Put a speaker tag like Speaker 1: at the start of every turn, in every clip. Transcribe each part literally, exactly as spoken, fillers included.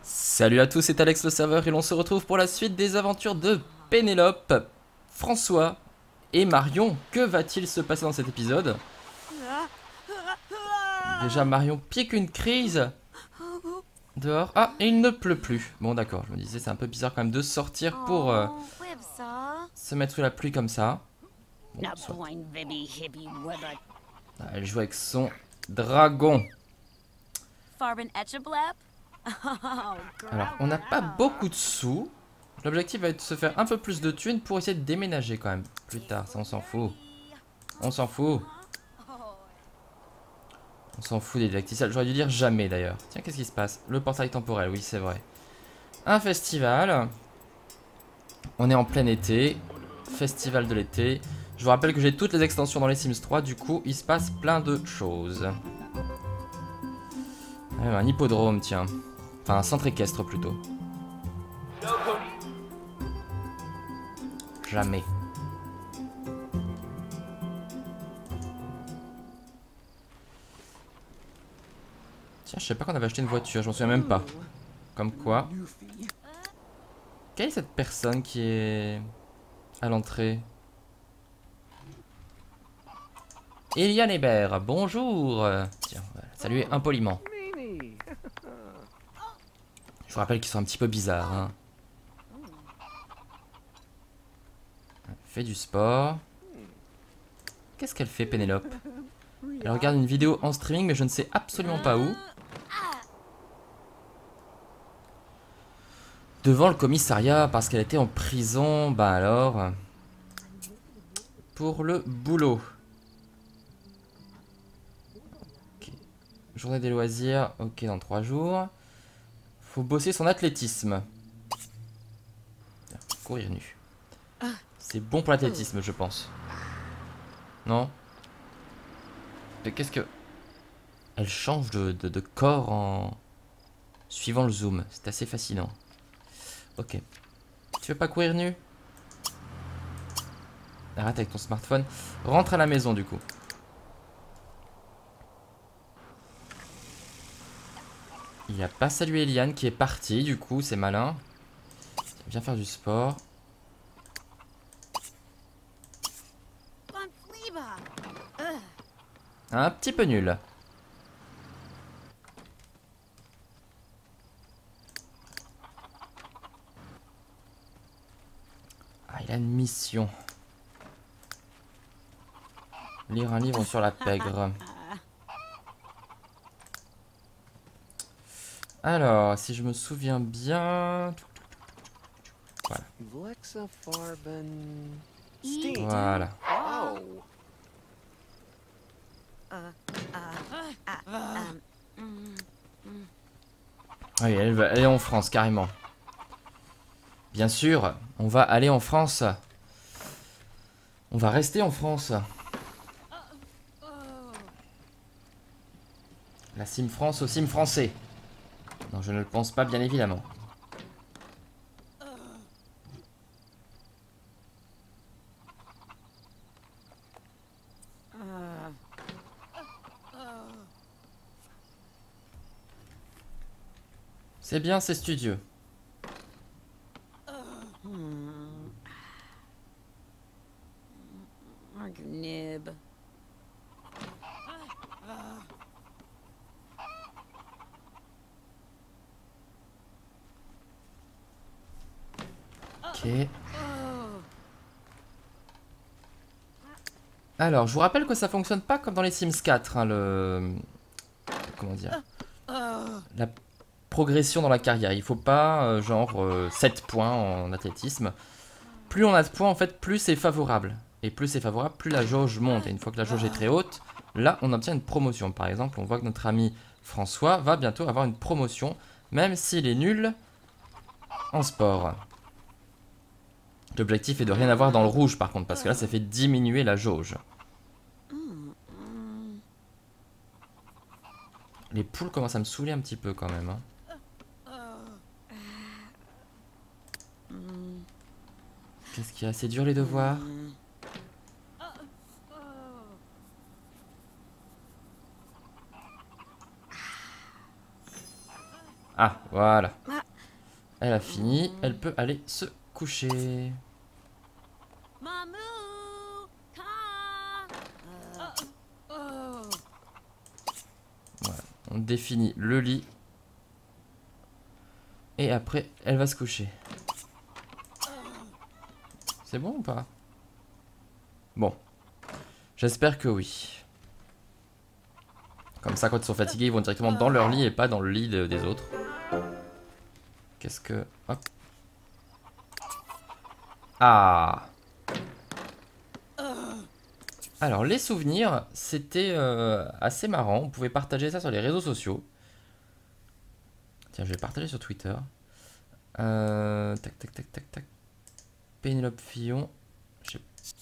Speaker 1: Salut à tous, c'est Alex le serveur et l'on se retrouve pour la suite des aventures de Pénélope, François et Marion. Que va-t-il se passer dans cet épisode? Déjà Marion pique une crise dehors. Ah, et il ne pleut plus. Bon d'accord, je me disais c'est un peu bizarre quand même de sortir pour euh, se mettre sous la pluie comme ça. Bon, soit. Ah, elle joue avec son dragon. Alors, on n'a pas beaucoup de sous. L'objectif va être de se faire un peu plus de thunes pour essayer de déménager quand même. Plus tard, ça on s'en fout. On s'en fout. On s'en fout des didacticiels. J'aurais dû dire jamais d'ailleurs. Tiens, qu'est-ce qui se passe? Le portail temporel, oui c'est vrai. Un festival. On est en plein été. Festival de l'été. Je vous rappelle que j'ai toutes les extensions dans les Sims trois. Du coup, il se passe plein de choses. Ah, un hippodrome, tiens. Enfin, un centre équestre plutôt. Jamais. Tiens, je sais pas qu'on avait acheté une voiture, je m'en souviens même pas. Comme quoi. Quelle est cette personne qui est à l'entrée? Eliane Hébert, bonjour. Tiens, on va la saluer impoliment. Je vous rappelle qu'ils sont un petit peu bizarres. Hein. Elle fait du sport. Qu'est-ce qu'elle fait, Pénélope? Elle regarde une vidéo en streaming, mais je ne sais absolument pas où. Devant le commissariat, parce qu'elle était en prison. Bah alors... Pour le boulot. Okay. Journée des loisirs, ok, dans trois jours. Faut bosser son athlétisme. Courir nu. C'est bon pour l'athlétisme, je pense. Non? Mais qu'est-ce que... Elle change de, de, de corps en... suivant le zoom. C'est assez fascinant. Ok. Tu veux pas courir nu? Arrête avec ton smartphone. Rentre à la maison, du coup. Il a pas salué Eliane qui est partie, du coup, c'est malin. Viens faire du sport. Un petit peu nul. Ah, il a une mission. Lire un livre sur la pègre. Alors, si je me souviens bien... Voilà. Voilà. Oui, elle, va, elle est en France, carrément. Bien sûr, on va aller en France. On va rester en France. La Sim France au Sim français. Non, je ne le pense pas, bien évidemment. C'est bien, c'est studieux. Ok. Alors, je vous rappelle que ça fonctionne pas comme dans les Sims quatre, hein, le... Comment dire? La progression dans la carrière. Il faut pas, euh, genre, euh, sept points en athlétisme. Plus on a de points, en fait, plus c'est favorable. Et plus c'est favorable, plus la jauge monte. Et une fois que la jauge est très haute, là, on obtient une promotion. Par exemple, on voit que notre ami François va bientôt avoir une promotion, même s'il est nul en sport. L'objectif est de rien avoir dans le rouge, par contre, parce que là, ça fait diminuer la jauge. Les poules commencent à me saouler un petit peu, quand même. Hein. Qu'est-ce qu'il y a? C'est dur, les devoirs? Ah, voilà. Elle a fini, elle peut aller se coucher. Voilà, on définit le lit. Et après, elle va se coucher. C'est bon ou pas? Bon. J'espère que oui. Comme ça, quand ils sont fatigués, ils vont directement dans leur lit et pas dans le lit de, des autres. Qu'est-ce que... Hop. Ah. Alors, les souvenirs, c'était euh, assez marrant. On pouvait partager ça sur les réseaux sociaux. Tiens, je vais partager sur Twitter. Euh, tac, tac, tac, tac, tac. Pénélope Fillon. Je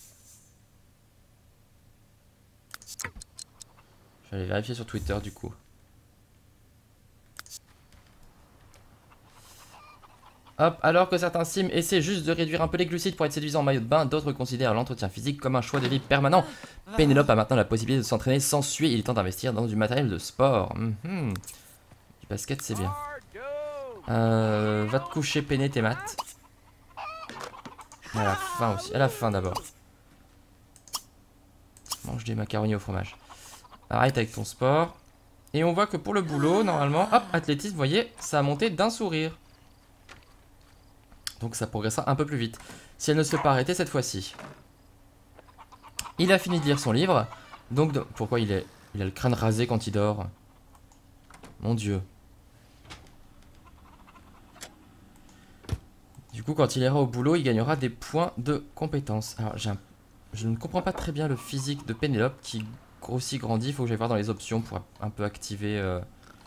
Speaker 1: vais aller vérifier sur Twitter du coup. Hop, alors que certains sims essaient juste de réduire un peu les glucides pour être séduisants en maillot de bain, d'autres considèrent l'entretien physique comme un choix de vie permanent. Pénélope a maintenant la possibilité de s'entraîner sans suer, il est temps d'investir dans du matériel de sport. Mm-hmm. Du basket, c'est bien. Euh, va te coucher, Péné, tes maths. À la fin aussi, à la fin d'abord. Mange des macaronis au fromage. Arrête avec ton sport. Et on voit que pour le boulot, normalement, hop, athlétisme, vous voyez, ça a monté d'un sourire. Donc ça progressera un peu plus vite. Si elle ne se fait pas arrêter cette fois-ci. Il a fini de lire son livre. Donc, de... pourquoi il, est... il a le crâne rasé quand il dort? Mon Dieu. Du coup, quand il ira au boulot, il gagnera des points de compétence. Alors, un... je ne comprends pas très bien le physique de Pénélope qui grossit, grandit. Il faut que j'aille voir dans les options pour un peu activer... Euh...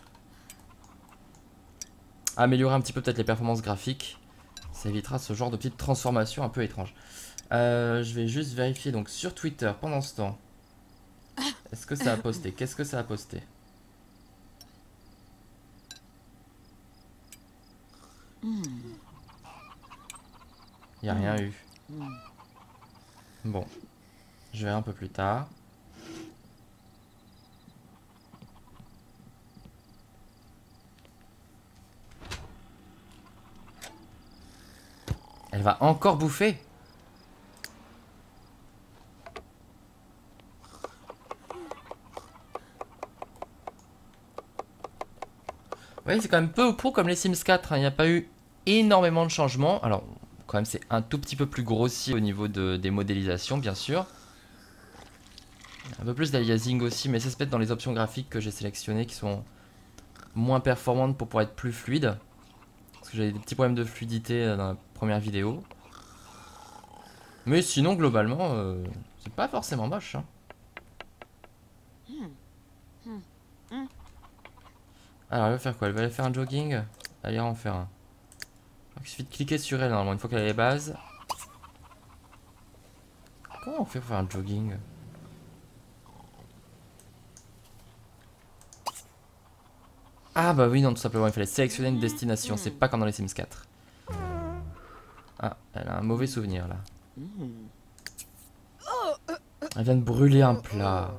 Speaker 1: améliorer un petit peu peut-être les performances graphiques. Ça évitera ce genre de petite transformation un peu étrange. Euh, je vais juste vérifier donc sur Twitter pendant ce temps. Est-ce que ça a posté? Qu'est-ce que ça a posté? Il n'y a rien eu. Bon. Je verrai un peu plus tard. Elle va encore bouffer? Oui, c'est quand même peu ou prou comme les Sims quatre. Hein. Il n'y a pas eu énormément de changements. Alors, quand même, c'est un tout petit peu plus grossi au niveau de, des modélisations, bien sûr. Un peu plus d'aliasing aussi, mais ça se peut être dans les options graphiques que j'ai sélectionnées qui sont moins performantes pour pouvoir être plus fluide. Parce que j'avais des petits problèmes de fluidité dans la première vidéo. Mais sinon, globalement, euh, c'est pas forcément moche. Hein. Alors, elle va faire quoi? Elle va aller faire un jogging? Elle ira en faire un. Il suffit de cliquer sur elle, normalement, une fois qu'elle a les bases. Comment on fait pour faire un jogging? Ah bah oui, non, tout simplement, il fallait sélectionner une destination. C'est pas comme dans les Sims quatre. Ah, elle a un mauvais souvenir, là. Elle vient de brûler un plat.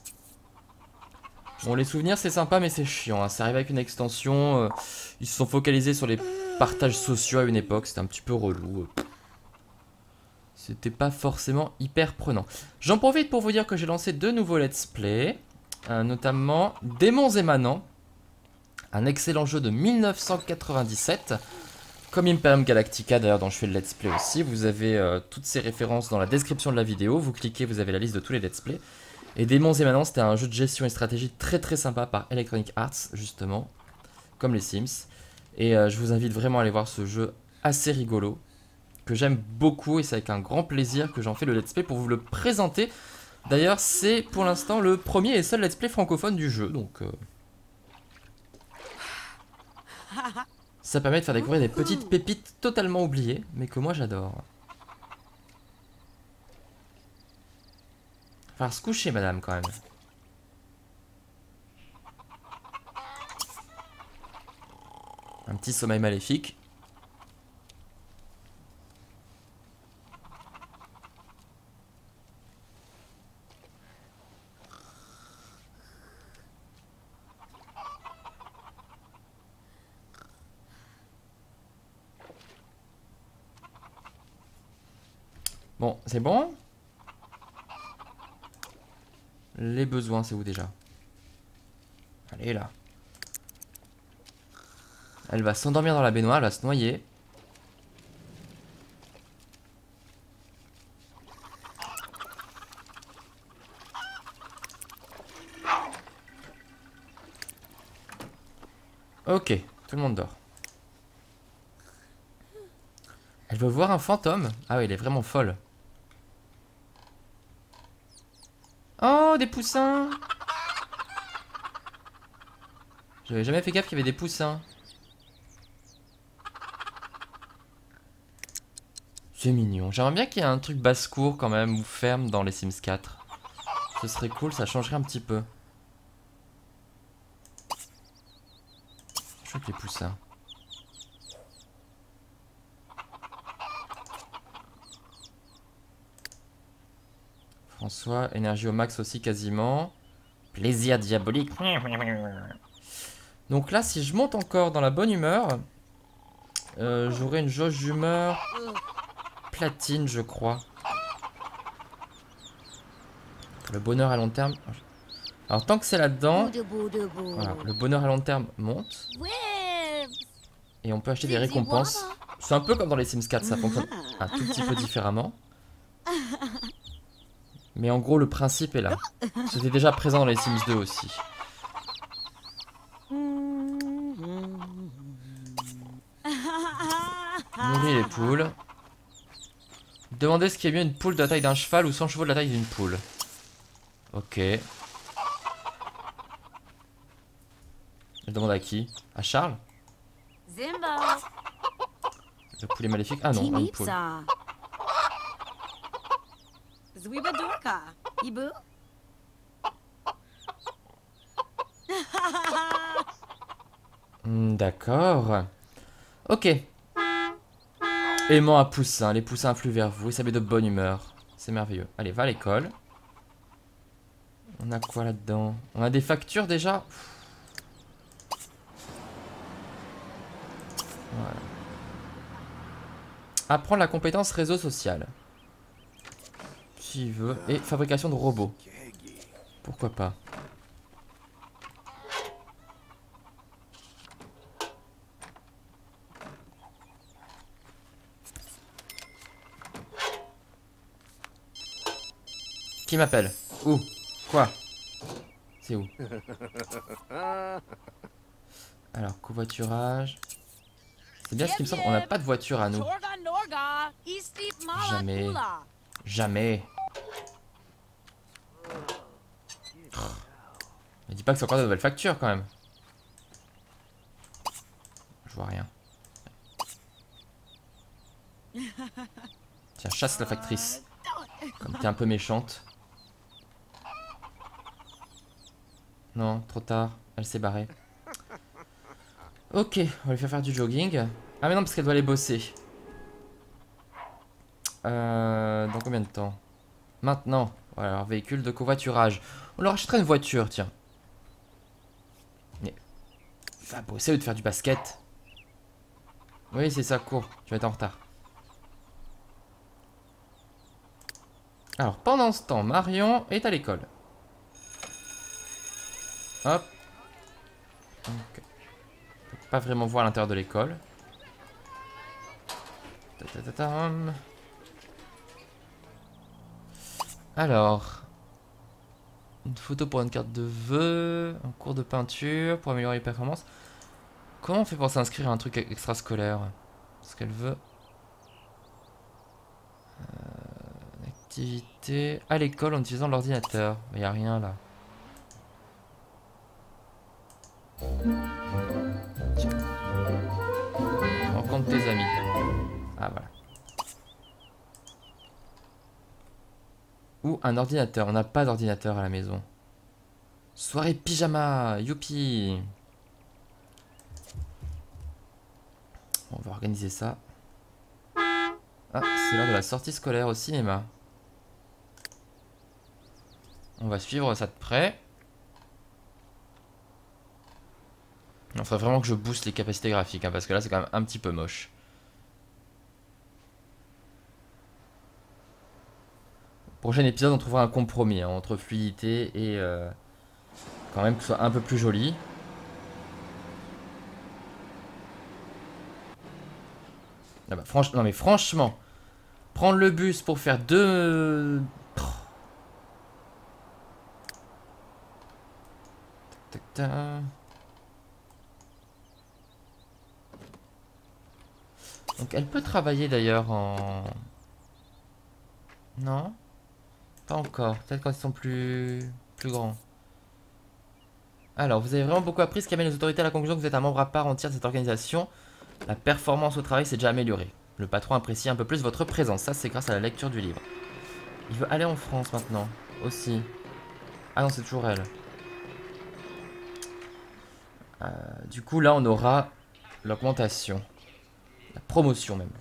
Speaker 1: Bon, les souvenirs, c'est sympa, mais c'est chiant. Hein. Ça arrive avec une extension. Euh, ils se sont focalisés sur les partages sociaux à une époque. C'était un petit peu relou. C'était pas forcément hyper prenant. J'en profite pour vous dire que j'ai lancé deux nouveaux let's play. Euh, notamment Démons émanants. Un excellent jeu de mille neuf cent quatre-vingt-dix-sept. Comme Imperium Galactica, d'ailleurs, dont je fais le let's play aussi. Vous avez euh, toutes ces références dans la description de la vidéo. Vous cliquez, vous avez la liste de tous les let's play. Et Démons émanants, c'était un jeu de gestion et stratégie très très sympa par Electronic Arts, justement, comme les Sims. Et euh, je vous invite vraiment à aller voir ce jeu assez rigolo, que j'aime beaucoup, et c'est avec un grand plaisir que j'en fais le let's play pour vous le présenter. D'ailleurs, c'est pour l'instant le premier et seul let's play francophone du jeu, donc... Euh... ça permet de faire découvrir des petites pépites totalement oubliées, mais que moi j'adore. Falloir se coucher, madame, quand même. Un petit sommeil maléfique. Bon, c'est bon. Les besoins, c'est où déjà? Allez, là. Elle va s'endormir dans la baignoire, elle va se noyer. Ok, tout le monde dort. Elle veut voir un fantôme. Ah oui, elle est vraiment folle. Oh, des poussins. J'avais jamais fait gaffe qu'il y avait des poussins. C'est mignon. J'aimerais bien qu'il y ait un truc basse-cour quand même, ou ferme dans les Sims quatre. Ce serait cool, ça changerait un petit peu. Chouette les poussins. François, énergie au max aussi quasiment. Plaisir diabolique. Donc là, si je monte encore dans la bonne humeur, euh, j'aurai une jauge d'humeur platine, je crois. Le bonheur à long terme. Alors tant que c'est là-dedans, voilà, le bonheur à long terme monte. Et on peut acheter des récompenses. C'est un peu comme dans les Sims quatre, ça fonctionne un tout petit peu différemment. Mais en gros, le principe est là. C'était déjà présent dans les Sims deux aussi. Nourrir les poules. Demandez ce qui est mieux, une poule de la taille d'un cheval ou cent chevaux de la taille d'une poule. Ok. Je demande à qui? À Charles? Le poulet maléfique. Ah non, une poule. Hmm, d'accord. Ok. Aimant à poussins. Les poussins affluent vers vous et ça met de bonne humeur. C'est merveilleux. Allez, va à l'école. On a quoi là-dedans? On a des factures déjà? Voilà. Apprendre la compétence réseau social. Qui veut. Et fabrication de robots. Pourquoi pas. Qui m'appelle? Où? Quoi? C'est où? Alors, covoiturage. C'est bien ce qui me semble. On n'a pas de voiture à nous. Jamais. Jamais. Mais dis pas que c'est encore de nouvelles factures quand même. Je vois rien. Tiens, chasse la factrice. Comme t'es un peu méchante. Non, trop tard. Elle s'est barrée. Ok, on va lui faire faire du jogging. Ah mais non, parce qu'elle doit aller bosser. Euh, dans combien de temps? Maintenant. Voilà, alors, véhicule de covoiturage. On leur achètera une voiture, tiens. Mais va bosser ou de faire du basket. Oui, c'est ça, cours. Tu vas être en retard. Alors, pendant ce temps, Marion est à l'école. Hop. Okay. On peut pas vraiment voir à l'intérieur de l'école. Alors. Une photo pour une carte de vœux. Un cours de peinture pour améliorer les performances. Comment on fait pour s'inscrire à un truc extrascolaire? Ce qu'elle veut. Euh, activité à l'école en utilisant l'ordinateur. Il n'y a rien là. Tiens. Rencontre tes amis. Ah voilà. Ou un ordinateur. On n'a pas d'ordinateur à la maison. Soirée pyjama. Youpi. On va organiser ça. Ah, c'est l'heure de la sortie scolaire au cinéma. On va suivre ça de près. Il faudrait vraiment que je booste les capacités graphiques, hein, parce que là c'est quand même un petit peu moche. Prochain épisode, on trouvera un compromis hein, entre fluidité et euh, quand même que ce soit un peu plus joli. Ah bah, franch... Non mais franchement, prendre le bus pour faire deux... Tac, tac, tac. Donc elle peut travailler d'ailleurs en... Non? Pas encore, peut-être quand ils sont plus... plus grands. Alors, vous avez vraiment beaucoup appris, ce qui amène les autorités à la conclusion que vous êtes un membre à part entière de cette organisation. La performance au travail s'est déjà améliorée. Le patron apprécie un peu plus votre présence, ça c'est grâce à la lecture du livre. Il veut aller en France maintenant, aussi. Ah non, c'est toujours elle. Euh, du coup, là on aura l'augmentation. La promotion même.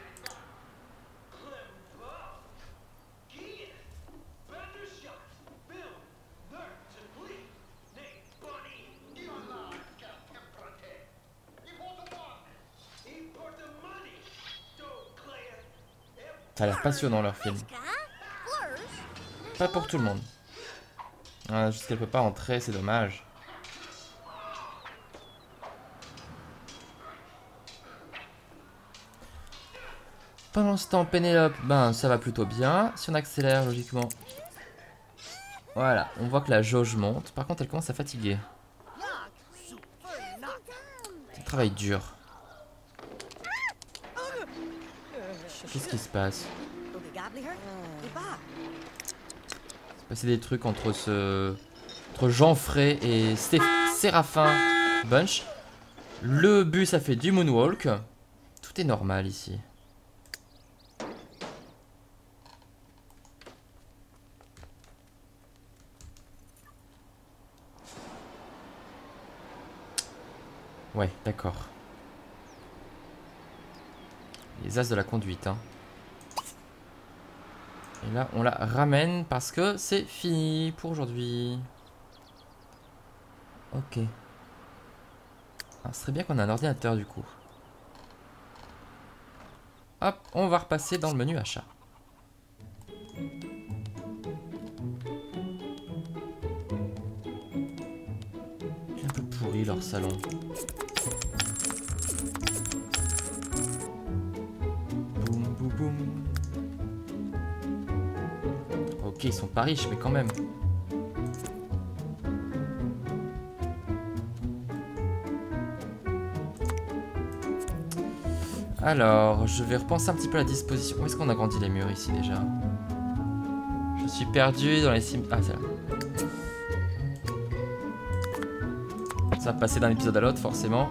Speaker 1: Ça a l'air passionnant leur film. Pas pour tout le monde. Ah, juste qu'elle peut pas entrer, c'est dommage. Pendant ce temps, Pénélope, ben ça va plutôt bien. Si on accélère logiquement. Voilà, on voit que la jauge monte. Par contre, elle commence à fatiguer. C'est un travail dur. Qu'est-ce qui se passe? C'est passé des trucs entre ce... entre Jean-Fray et Stéph... Séraphin Bunch. Le bus a fait du moonwalk. Tout est normal ici. Ouais, d'accord. Les as de la conduite, hein. Et là, on la ramène parce que c'est fini pour aujourd'hui. Ok. Alors, ce serait bien qu'on ait un ordinateur, du coup. Hop, on va repasser dans le menu achat. C'est un peu pourri, leur salon. Ok, ils sont pas riches, mais quand même. Alors, je vais repenser un petit peu à la disposition. Où est-ce qu'on a grandi les murs ici déjà? Je suis perdu dans les sim... Ah, c'est là. Ça va passer d'un épisode à l'autre, forcément.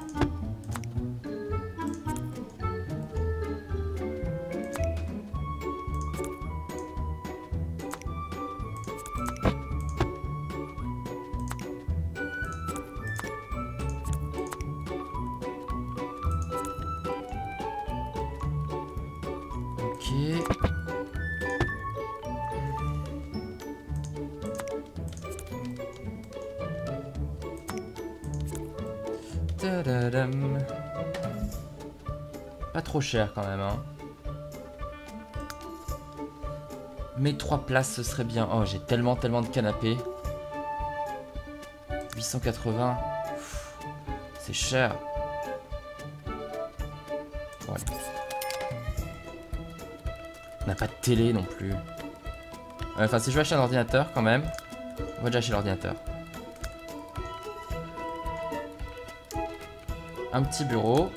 Speaker 1: Tadadam. Pas trop cher quand même, hein. Mais trois places ce serait bien. Oh, j'ai tellement tellement de canapés. huit cent quatre-vingts. C'est cher. Bon, allez. On n'a pas de télé non plus. Enfin, si je veux acheter un ordinateur quand même, on va déjà acheter l'ordinateur. Un petit bureau.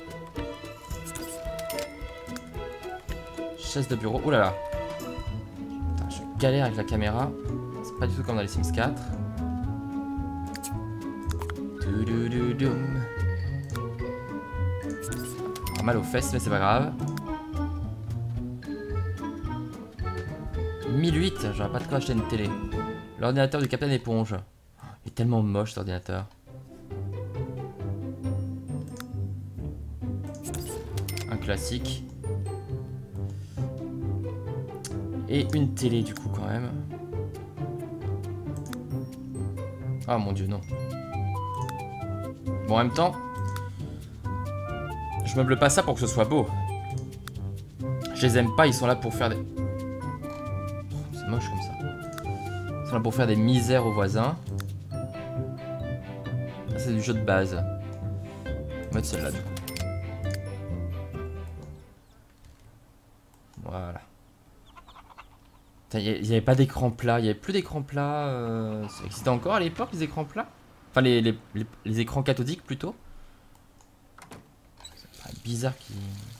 Speaker 1: Chaise de bureau. Ouh là là. Putain, je galère avec la caméra. C'est pas du tout comme dans les Sims quatre. Ah, mal aux fesses, mais c'est pas grave. mille huit, j'aurais pas de quoi acheter une télé. L'ordinateur du Capitaine Éponge. Il est tellement moche cet ordinateur. Un classique. Et une télé du coup quand même. Ah mon dieu, non. Bon, en même temps, je meuble pas ça pour que ce soit beau. Je les aime pas, ils sont là pour faire des... C'est moche comme ça. C'est là pour faire des misères aux voisins. Ça c'est du jeu de base. On va mettre celle-là du coup. Voilà. Il n'y avait pas d'écran plat, il n'y avait plus d'écran plat. Euh... Ça existait encore à l'époque les écrans plats? Enfin les, les, les, les écrans cathodiques plutôt. C'est bizarre qui...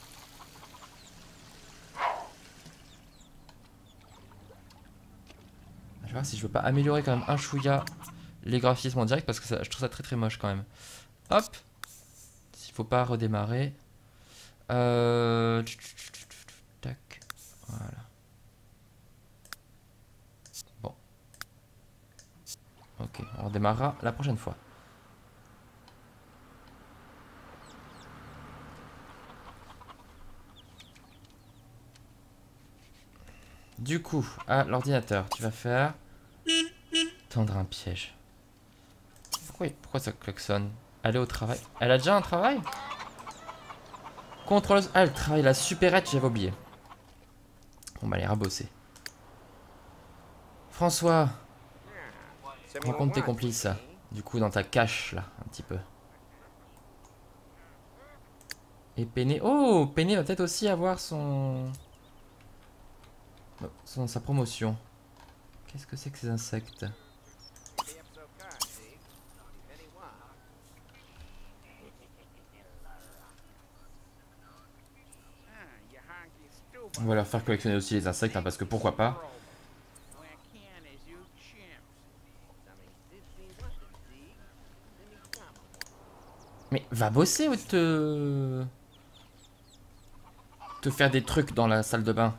Speaker 1: Je vais voir si je veux pas améliorer quand même un chouïa les graphismes en direct parce que ça, je trouve ça très très moche quand même. Hop. S'il faut pas redémarrer. Euh... Tac. Voilà. Bon. Ok, on redémarrera la prochaine fois. Du coup, à l'ordinateur, tu vas faire... Tendre un piège. Pourquoi, pourquoi ça klaxonne? Aller au travail. Elle a déjà un travail? Contrôleuse... Ah, elle travaille la supérette, j'avais oublié. On va aller rabosser. François, rencontre tes complices. Du coup, dans ta cache, là, un petit peu. Et Péné... Oh, Péné va peut-être aussi avoir son... son... sa promotion. Qu'est-ce que c'est que ces insectes? On va leur faire collectionner aussi les insectes, hein, parce que pourquoi pas. Mais va bosser ou te... te faire des trucs dans la salle de bain.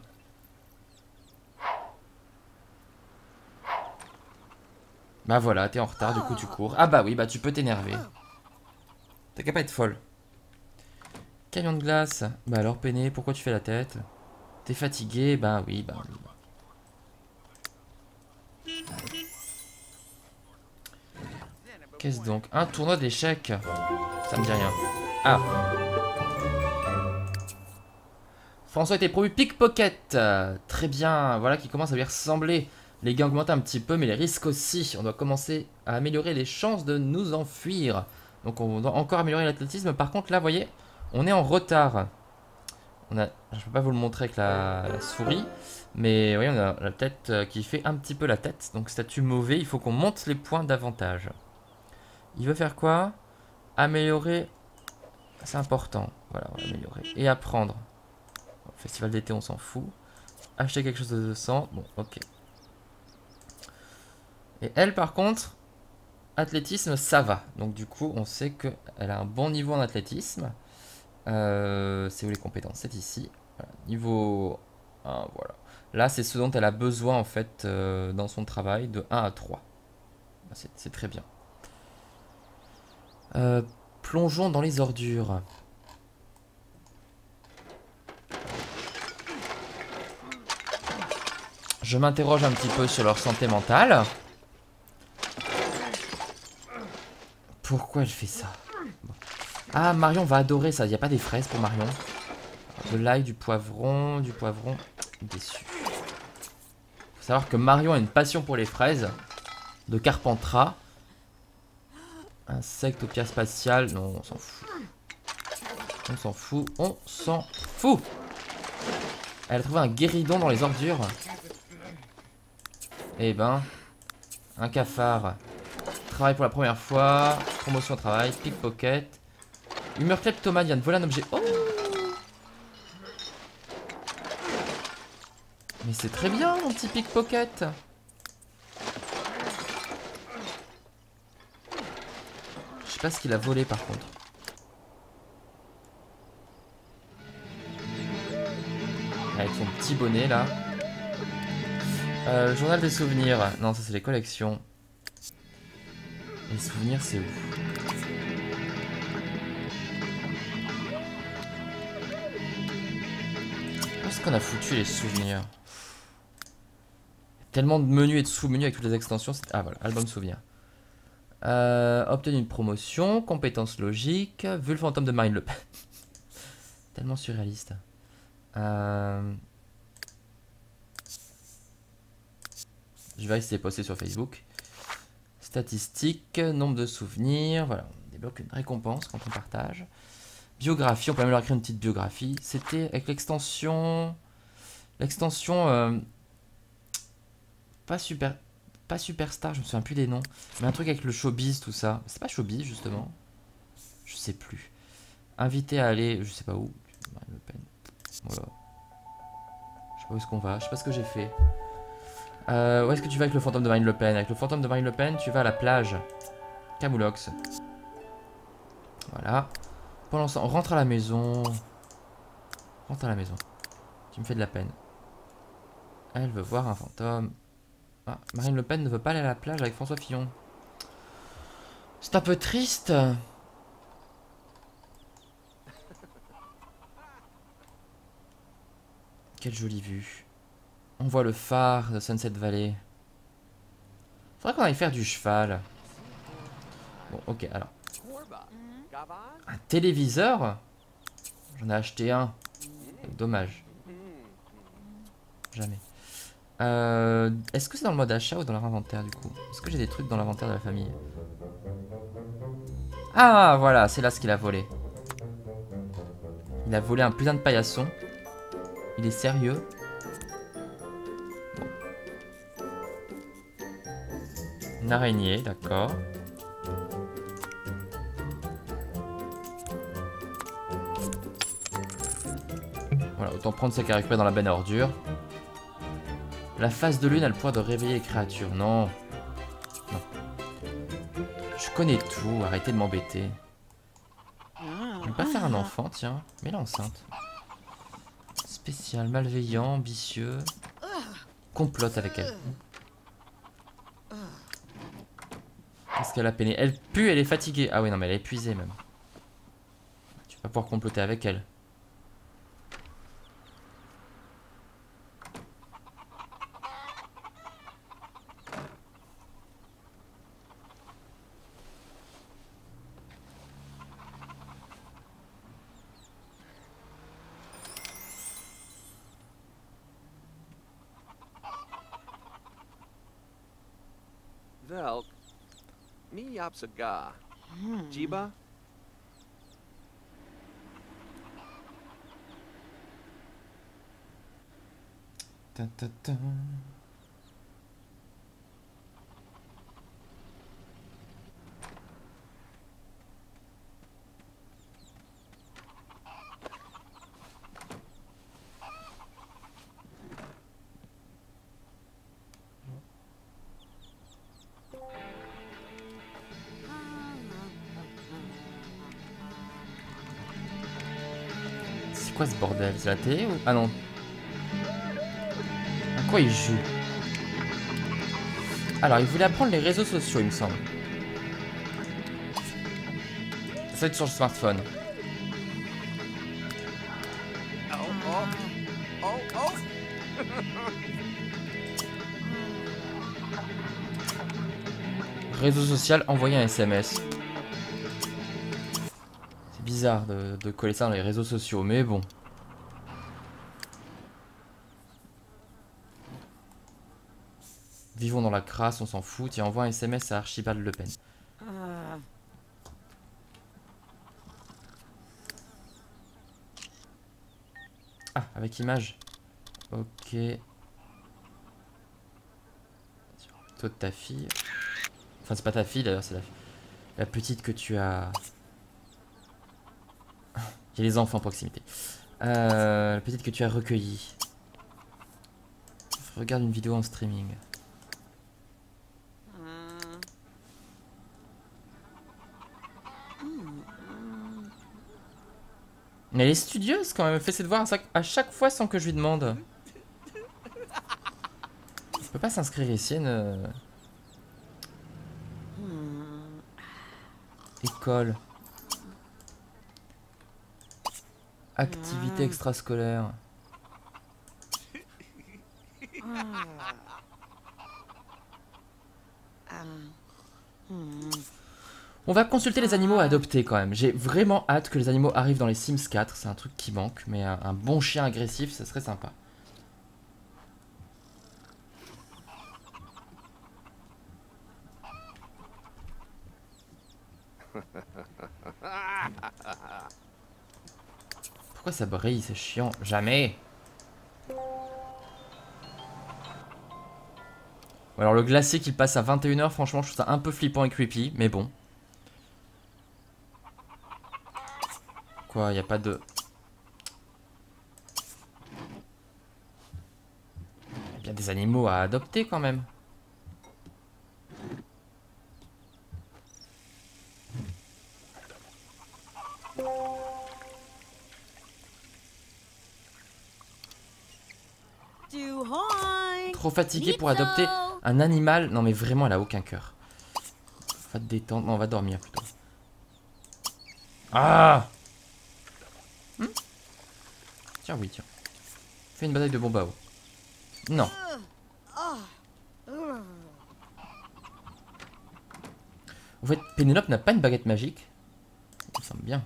Speaker 1: Bah voilà, t'es en retard, du coup tu cours. Ah bah oui, bah tu peux t'énerver. T'as qu'à pas être folle. Camion de glace. Bah alors Péné, pourquoi tu fais la tête? T'es fatigué? Bah oui, bah oui. Qu'est-ce donc? Un tournoi d'échecs. Ça me dit rien. Ah. François était promu pickpocket. Euh, très bien. Voilà qui commence à lui ressembler. Les gains augmentent un petit peu, mais les risques aussi. On doit commencer à améliorer les chances de nous enfuir. Donc on doit encore améliorer l'athlétisme. Par contre, là, vous voyez, on est en retard. On a, je ne peux pas vous le montrer avec la, la souris. Mais vous voyez, on a la tête qui fait un petit peu la tête. Donc statut mauvais, il faut qu'on monte les points d'avantage. Il veut faire quoi? Améliorer. C'est important. Voilà, on va améliorer. Et apprendre. Festival d'été, on s'en fout. Acheter quelque chose de deux cents. Bon, ok. Et elle, par contre, athlétisme, ça va. Donc, du coup, on sait qu'elle a un bon niveau en athlétisme. Euh, c'est où les compétences? C'est ici. Voilà. Niveau un, voilà. Là, c'est ce dont elle a besoin, en fait, euh, dans son travail, de un à trois. C'est très bien. Euh, plongeons dans les ordures. Je m'interroge un petit peu sur leur santé mentale. Pourquoi elle fait ça? Bon. Ah, Marion va adorer ça. Il n'y a pas des fraises pour Marion? De l'ail, du poivron, du poivron. Déçu. Faut savoir que Marion a une passion pour les fraises. De Carpentras. Insectes au pierre spatiale. Non, on s'en fout. On s'en fout. On s'en fout. Elle a trouvé un guéridon dans les ordures. Eh ben. Un cafard. Travail pour la première fois. Promotion au travail. Pickpocket. Humeur kleptomanienne. Voler un objet. Oh! Mais c'est très bien, mon petit pickpocket. Je sais pas ce qu'il a volé par contre. Avec son petit bonnet là. Euh, le journal des souvenirs. Non, ça c'est les collections. Les souvenirs, c'est où? Où est-ce qu'on a foutu les souvenirs? Tellement de menus et de sous-menus avec toutes les extensions. Ah voilà, album souvenir. Euh, obtenu une promotion, compétences logiques, vu le fantôme de Marine Le Pen. Tellement surréaliste. Euh... Je vais rester posté sur Facebook. Statistiques, nombre de souvenirs. Voilà, on débloque une récompense quand on partage. Biographie, on peut même leur écrire une petite biographie. C'était avec l'extension... L'extension... Euh, pas super... Pas Superstar, je me souviens plus des noms. Mais un truc avec le showbiz, tout ça. C'est pas showbiz, justement. Je sais plus. Invité à aller, je sais pas où. Marine Le Pen. Voilà. Je sais pas où est-ce qu'on va. Je sais pas ce que j'ai fait. Euh, où est-ce que tu vas avec le fantôme de Marine Le Pen? Avec le fantôme de Marine Le Pen, tu vas à la plage. Camoulox. Voilà. Pendant ce temps, rentre à la maison. Rentre à la maison. Tu me fais de la peine. Elle veut voir un fantôme. Ah, Marine Le Pen ne veut pas aller à la plage avec François Fillon. C'est un peu triste. Quelle jolie vue. On voit le phare de Sunset Valley. Faudrait qu'on aille faire du cheval. Bon, ok, alors. Un téléviseur? J'en ai acheté un. Dommage. Jamais. Euh, Est-ce que c'est dans le mode achat ou dans leur inventaire du coup? Est-ce que j'ai des trucs dans l'inventaire de la famille? Ah voilà, c'est là ce qu'il a volé. Il a volé un putain de paillasson. Il est sérieux? Bon. Une araignée, d'accord. Voilà, autant prendre ce qu'il a récupéré dans la benne à ordures. La phase de lune a le pouvoir de réveiller les créatures. Non. Non. Je connais tout, arrêtez de m'embêter. Je vais pas faire un enfant, tiens. Mets-la enceinte. Spécial, malveillant, ambitieux. Complote avec elle. Qu'est-ce qu'elle a peiné? Elle pue, elle est fatiguée. Ah oui, non, mais elle est épuisée même. Tu vas pouvoir comploter avec elle.
Speaker 2: Velk, mi yapsaga. Jiba?
Speaker 1: Ta ta ta. C'est quoi ce bordel? C'est la télé ou... Ah non. À quoi il joue? Alors, il voulait apprendre les réseaux sociaux, il me semble. Ça va être sur le smartphone.
Speaker 2: Oh, oh, oh, oh.
Speaker 1: Réseau social, envoyer un S M S. C'est bizarre de, de coller ça dans les réseaux sociaux, mais bon. Vivons dans la crasse, on s'en fout. Tiens, envoie un S M S à Archibald Le Pen. Ah, avec image. Ok. Toi de ta fille. Enfin, c'est pas ta fille d'ailleurs, c'est la, la petite que tu as. Il y a les enfants en proximité. Euh, la petite que tu as recueillie. Regarde une vidéo en streaming. Mais elle est studieuse quand même, elle fait ses devoirs à chaque fois sans que je lui demande. Je peux pas s'inscrire ici, une... École. Activité extrascolaire. On va consulter les animaux à adopter quand même. J'ai vraiment hâte que les animaux arrivent dans les Sims quatre. C'est un truc qui manque, mais un, un bon chien agressif, ça serait sympa. Pourquoi ça brille? C'est chiant. Jamais. Bon, alors le glacier qui passe à vingt et une heures, franchement, je trouve ça un peu flippant et creepy, mais bon. Quoi, y a pas de... Y a bien des animaux à adopter quand même. Trop fatigué pour adopter un animal. Non mais vraiment, elle a aucun cœur. Va te détendre. Non, on va dormir plutôt. Ah hmm Tiens, oui, tiens. Fais une bataille de bombe à eau. Non. En fait, Pénélope n'a pas une baguette magique. Ça me semble bien.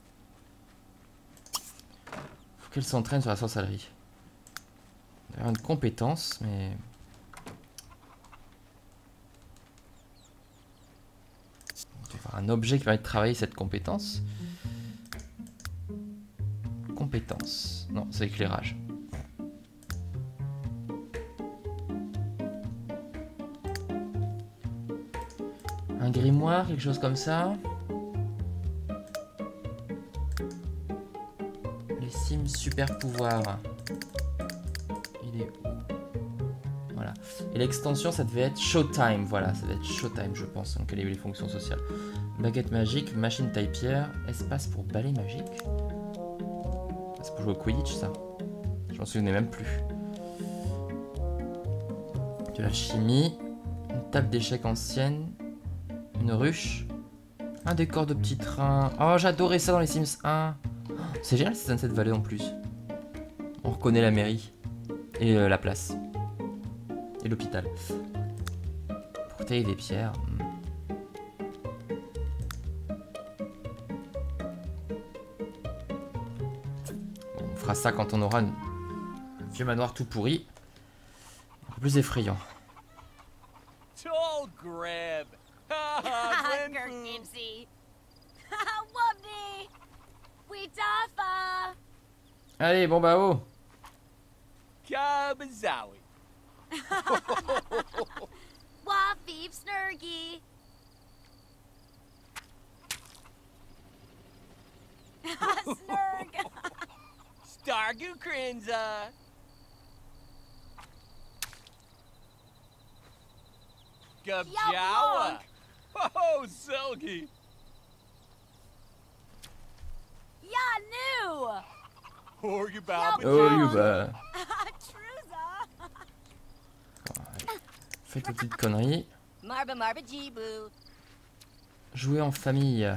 Speaker 1: Faut qu'elle s'entraîne sur la sorcellerie. D'ailleurs, une compétence, mais... Il va y avoir un objet qui va être travailler cette compétence. Compétence. Non, c'est éclairage. Un grimoire, quelque chose comme ça. Les Sims super pouvoirs. Il est où? Voilà. Et l'extension, ça devait être Showtime. Voilà, ça devait être Showtime, je pense. Donc, quelles sont les fonctions sociales? Baguette magique, machine taille pierre, espace pour balai magique. C'est pour jouer au Quidditch, ça. Je m'en souvenais même plus. De la chimie. Une table d'échecs ancienne. Une ruche. Un décor de petit train. Oh, j'adorais ça dans les Sims un. C'est génial, c'est Sunset Valley en plus. On reconnaît la mairie. Et euh, la place. Et l'hôpital. Portail des pierres. Hmm. Bon, on fera ça quand on aura une... un vieux manoir tout pourri. Un peu plus effrayant.
Speaker 2: Tall grab.
Speaker 1: Allez, bon bah oh.
Speaker 2: Kabazawi.
Speaker 3: Wafeep Snurgy. Snurg.
Speaker 2: Stargu Crinza. Gabjawa. Oh, Selgi.
Speaker 3: Ya new.
Speaker 2: Or you bow.
Speaker 1: Oh, you bah.
Speaker 3: Truza.
Speaker 1: Faites vos petites conneries.
Speaker 3: Marba Marba Jibu.
Speaker 1: Jouer en famille.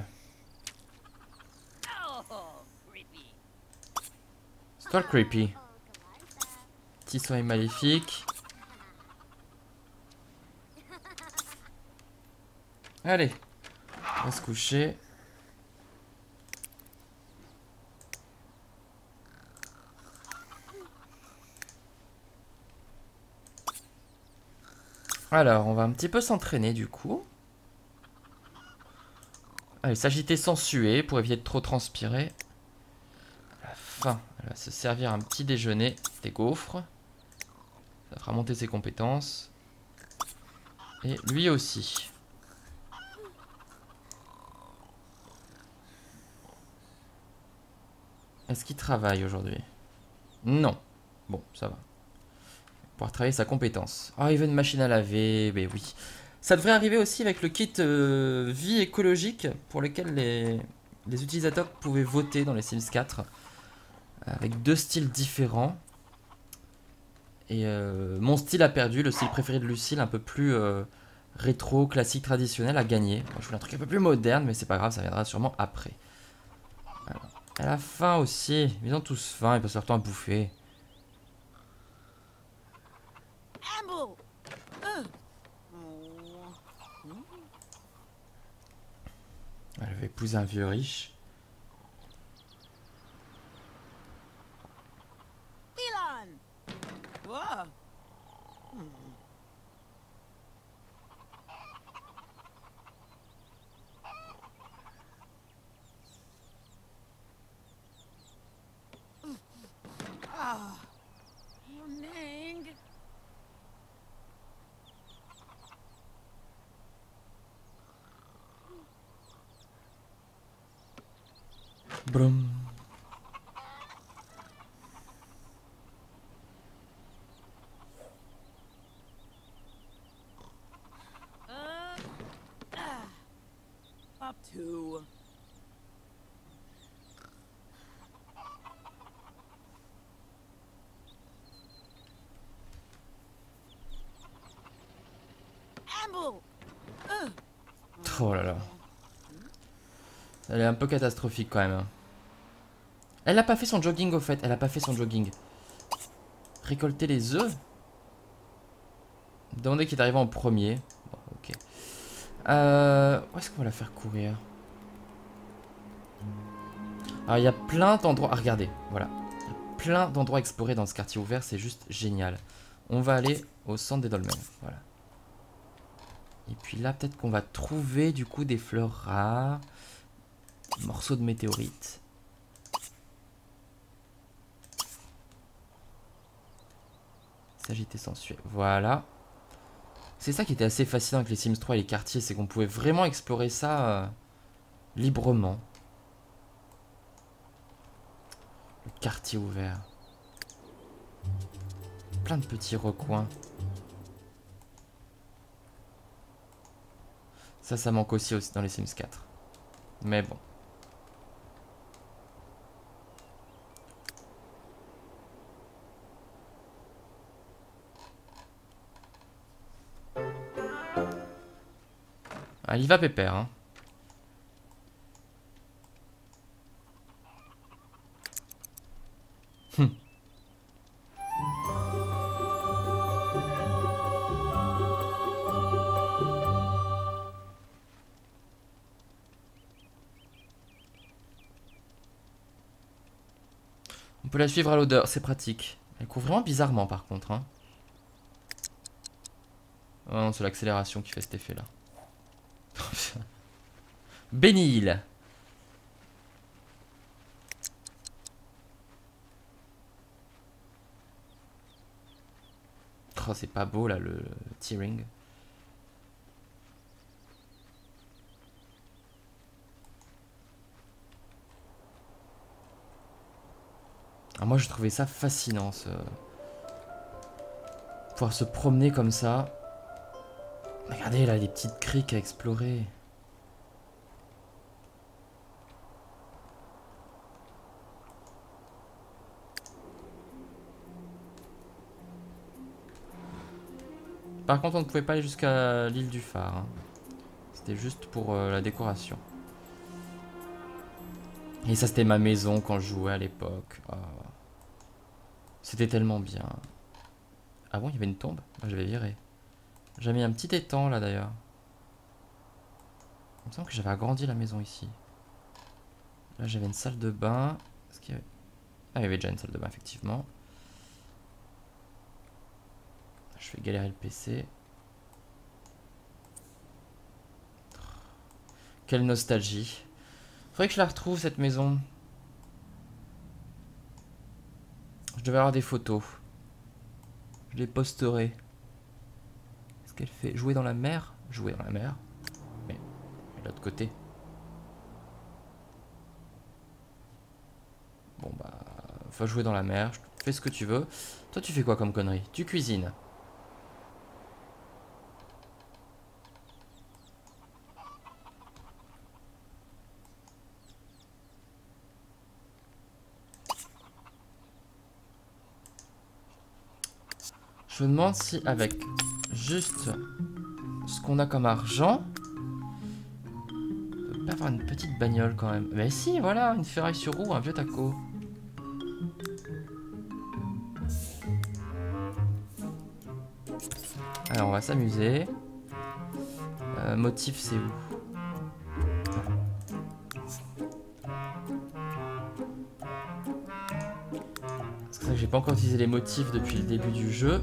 Speaker 3: Oh, creepy.
Speaker 1: C'est toi le creepy. Petit soleil maléfique. Allez, on va se coucher. Alors, on va un petit peu s'entraîner du coup. Allez, s'agiter sans suer pour éviter de trop transpirer. À la fin, elle va se servir un petit déjeuner des gaufres. Ça fera monter ses compétences. Et lui aussi. Est-ce qu'il travaille aujourd'hui? Non. Bon, ça va. Pouvoir travailler sa compétence. Ah, il veut une machine à laver, mais oui. Ça devrait arriver aussi avec le kit euh, vie écologique pour lequel les, les utilisateurs pouvaient voter dans les Sims quatre. Avec deux styles différents. Et euh, mon style a perdu, le style préféré de Lucille, un peu plus euh, rétro, classique, traditionnel, a gagné. Moi je voulais un truc un peu plus moderne, mais c'est pas grave, ça viendra sûrement après. Alors, elle a faim aussi, ils ont tous faim, ils passent leur temps à bouffer. Elle va épouser un vieux riche. Brum.
Speaker 3: Up to. Amble.
Speaker 1: Oh là là. Elle est un peu catastrophique quand même. Elle a pas fait son jogging au fait. Elle a pas fait son jogging. Récolter les œufs. Demander qui est arrivé en premier. Bon, ok. Euh, où est-ce qu'on va la faire courir? Alors il y a plein d'endroits. Ah, regardez, voilà. Il y a plein d'endroits à explorer dans ce quartier ouvert. C'est juste génial. On va aller au centre des dolmens. Voilà. Et puis là, peut-être qu'on va trouver du coup des fleurs rares. Des morceaux de météorites. S'agiter sensuel. Voilà. C'est ça qui était assez fascinant avec les Sims trois et les quartiers. C'est qu'on pouvait vraiment explorer ça euh, librement. Le quartier ouvert. Plein de petits recoins. Ça, ça manque aussi, aussi dans les Sims quatre. Mais bon. Elle y va pépère, hein. Hum. On peut la suivre à l'odeur, c'est pratique. Elle court vraiment bizarrement par contre, hein. Oh non, c'est l'accélération qui fait cet effet là. Bénil. Oh, c'est pas beau là le, le tearing. Ah, moi je trouvais ça fascinant, ce... pouvoir se promener comme ça. Regardez là, les petites criques à explorer. Par contre, on ne pouvait pas aller jusqu'à l'île du phare, hein. C'était juste pour euh, la décoration. Et ça, c'était ma maison quand je jouais à l'époque. Oh. C'était tellement bien. Ah bon, il y avait une tombe? Moi, j'avais viré. J'avais mis un petit étang là d'ailleurs. Il me semble que j'avais agrandi la maison ici. Là, j'avais une salle de bain. Est-ce qu'il y avait... Ah, il y avait déjà une salle de bain, effectivement. Je vais galérer le P C. Quelle nostalgie. Faudrait que je la retrouve cette maison. Je devais avoir des photos. Je les posterai. Qu'est-ce qu'elle fait? Jouer dans la mer? Jouer dans la mer. Mais, de l'autre côté. Bon bah, faut jouer dans la mer. Fais ce que tu veux. Toi, tu fais quoi comme connerie? Tu cuisines. Je me demande si avec juste ce qu'on a comme argent, on peut pas avoir une petite bagnole quand même. Mais si, voilà, une ferraille sur roue, un vieux taco. Alors on va s'amuser. Euh, motif c'est où? C'est ça que j'ai pas encore utilisé les motifs depuis le début du jeu.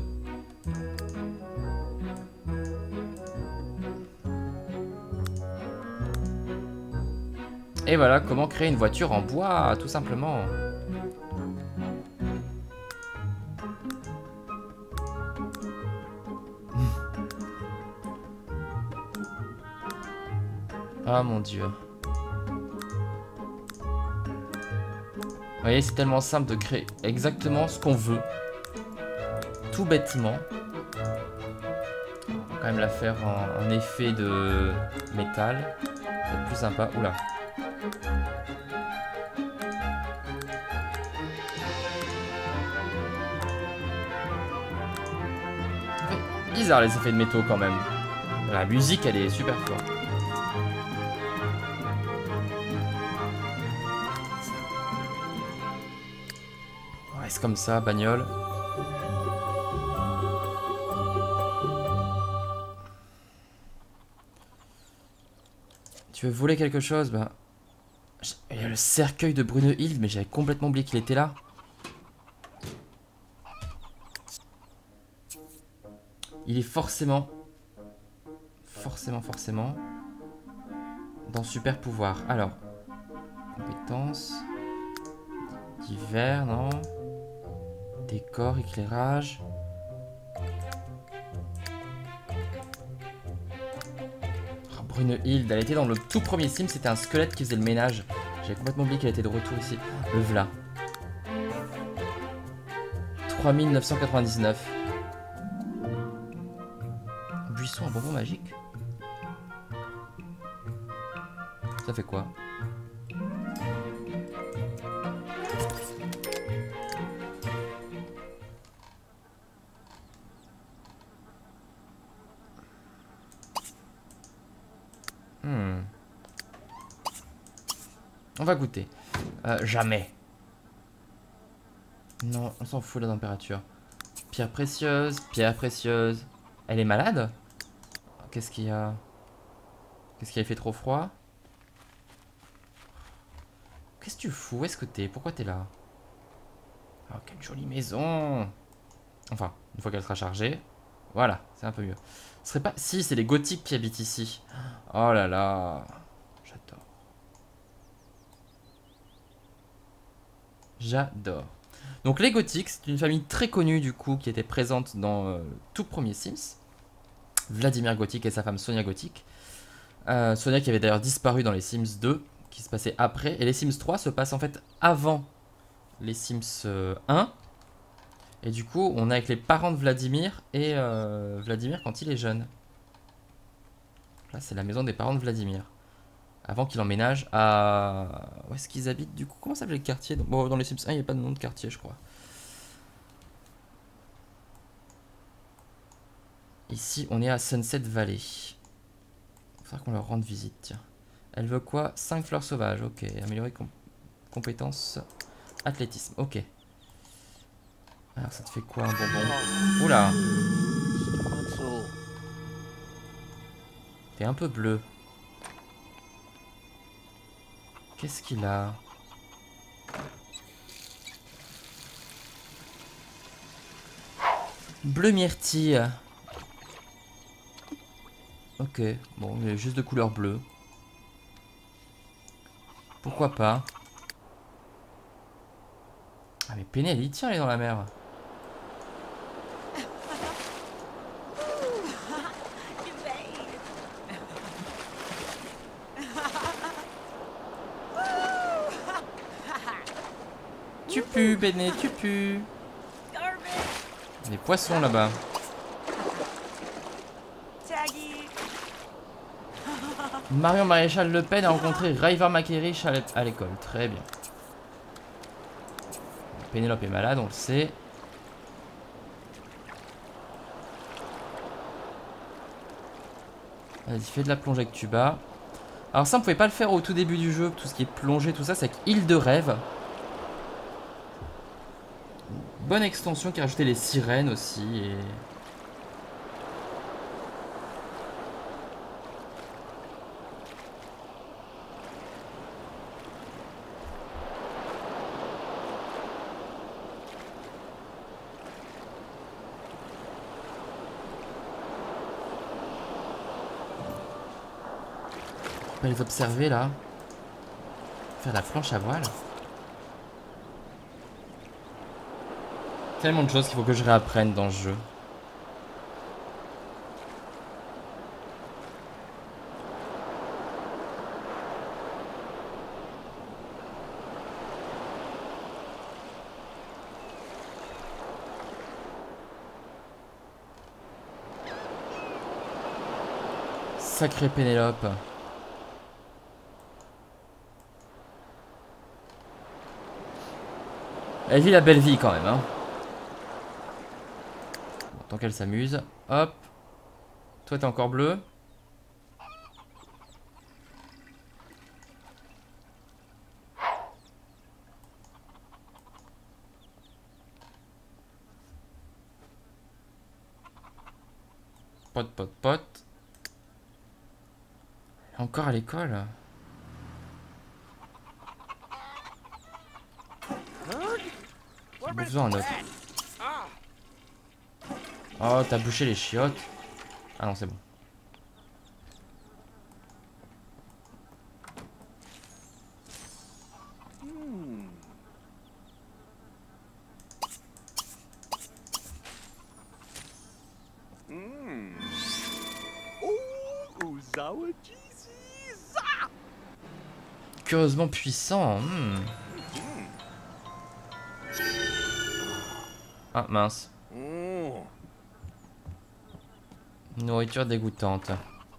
Speaker 1: Et voilà, comment créer une voiture en bois, tout simplement. Ah mon dieu. voyez, c'est tellement simple de créer exactement ce qu'on veut. Tout bêtement. On va quand même la faire en, en effet de métal. C'est plus sympa. Oula. Bizarre les effets de métaux quand même. La musique elle est super forte. On reste comme ça, bagnole. Tu veux voler quelque chose? Bah, il y a le cercueil de Brunhild, mais j'avais complètement oublié qu'il était là. Il est forcément, forcément, forcément dans super pouvoir. Alors, compétences, divers, non? Décor, éclairage. Oh, Brunhild, elle était dans le tout premier Sim, c'était un squelette qui faisait le ménage. J'avais complètement oublié qu'elle était de retour ici. Le v'là. trois mille neuf cent quatre-vingt-dix-neuf. Buisson à bonbon magique. Ça fait quoi? Hmm. On va goûter. Euh, jamais. Non, on s'en fout de la température. Pierre précieuse, pierre précieuse. Elle est malade? Qu'est-ce qu'il y a? Qu'est-ce qui a fait trop froid? Qu'est-ce que tu fous? Où est-ce que t'es? Pourquoi t'es là? Oh, quelle jolie maison! Enfin, une fois qu'elle sera chargée. Voilà, c'est un peu mieux. Ce serait pas... Si, c'est les gothiques qui habitent ici. Oh là là. J'adore. J'adore. Donc les gothiques, c'est une famille très connue du coup, qui était présente dans euh, le tout premier Sims. Vladimir Gothic et sa femme Sonia Gothic. Euh, Sonia qui avait d'ailleurs disparu dans les Sims deux, qui se passait après. Et les Sims trois se passent en fait avant les Sims euh, un. Et du coup, on est avec les parents de Vladimir et euh, Vladimir quand il est jeune. Là, c'est la maison des parents de Vladimir. Avant qu'il emménage à... Où est-ce qu'ils habitent du coup? Comment s'appelle le quartier? Bon, dans les Sims un, il n'y a pas de nom de quartier, je crois. Ici, on est à Sunset Valley. Il faudra qu'on leur rende visite, tiens. Elle veut quoi? cinq fleurs sauvages, ok. Améliorer com compétences athlétisme, ok. Alors, ça te fait quoi un bonbon? Oula! T'es un peu bleu. Qu'est-ce qu'il a? Bleu myrtille. Ok, bon, il est juste de couleur bleue. Pourquoi pas? Ah mais Penel, tiens, elle est dans la mer. Tu pues, Benet, tu pues. Des poissons là-bas. Marion Maréchal Le Pen a rencontré Raivar Makerich à l'école. Très bien. Pénélope est malade, on le sait. Vas-y, fais de la plongée avec tuba. Alors ça, on pouvait pas le faire au tout début du jeu. Tout ce qui est plongée, tout ça, c'est avec Île de Rêve. Bonne extension qui a rajouté les sirènes aussi. Et... On peut les observer là. Faire la planche à voile. Tellement de choses qu'il faut que je réapprenne dans ce jeu. Sacré Pénélope. Elle vit la belle vie quand même, hein. Bon, tant qu'elle s'amuse. Hop. Toi, t'es encore bleu. Pote, pote, pote. Encore à l'école. J'ai besoin d'un autre. Oh, t'as bouché les chiottes. Ah non, c'est bon. Curieusement puissant. Hmm. Ah mince. Nourriture dégoûtante.